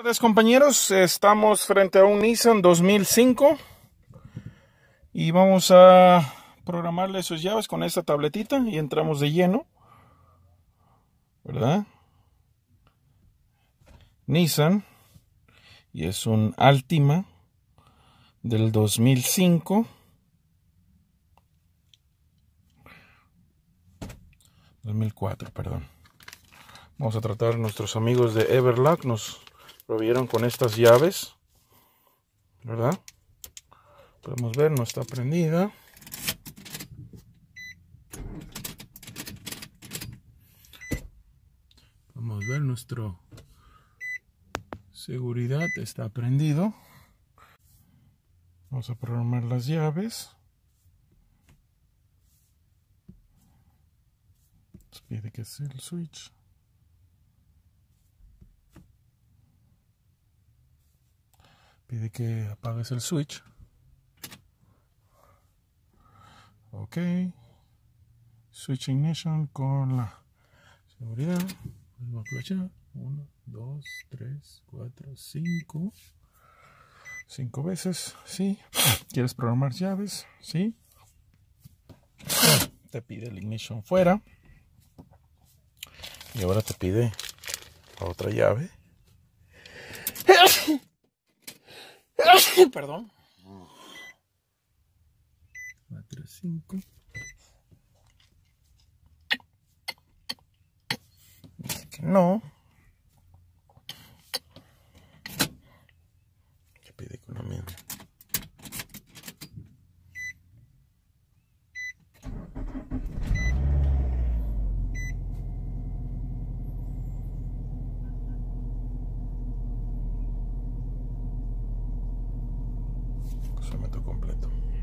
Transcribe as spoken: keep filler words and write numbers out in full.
Buenas tardes, compañeros, estamos frente a un Nissan dos mil cinco y vamos a programarle sus llaves con esta tabletita y entramos de lleno, ¿verdad? Nissan, y es un Altima del dos mil cinco. dos mil cuatro, perdón. Vamos a tratar, nuestros amigos de Everlock nos provieron con estas llaves, ¿verdad? Podemos ver, no está prendida. Podemos ver, nuestro seguridad está prendido. Vamos a programar las llaves. Nos pide que sea el switch. Pide que apagues el switch. Ok. Switch ignition con la seguridad. Vamos a aprovechar. uno, dos, tres, cuatro, cinco. cinco veces. Sí. ¿Quieres programar llaves? Sí. Te pide el ignition fuera. Y ahora te pide la otra llave. Perdón. cuatro, cinco. Dice que no. Que pide con la misma. Se meto completo.